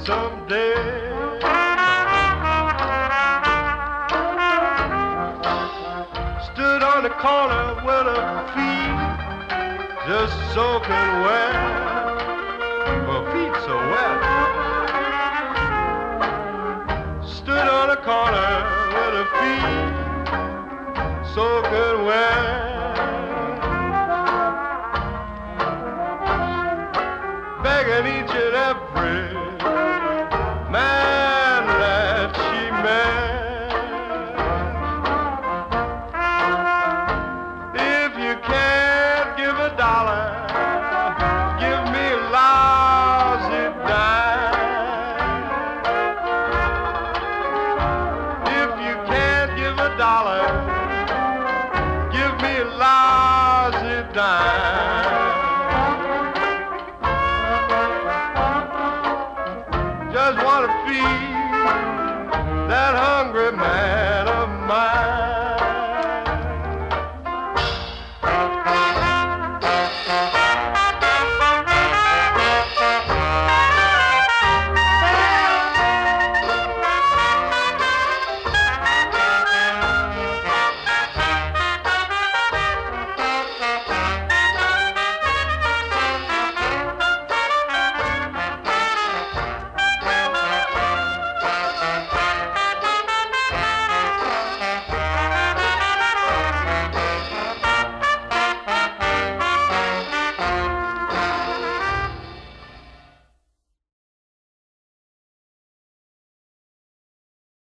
someday. Stood on the corner with her feet just soaking wet. Her feet so wet. Stood on the corner with her feet soaking wet. Begging each and every man that she met. If you can't give a dollar, give me a lousy dime. If you can't give a dollar, give me a lousy dime. Just want to feed that hungry man of mine.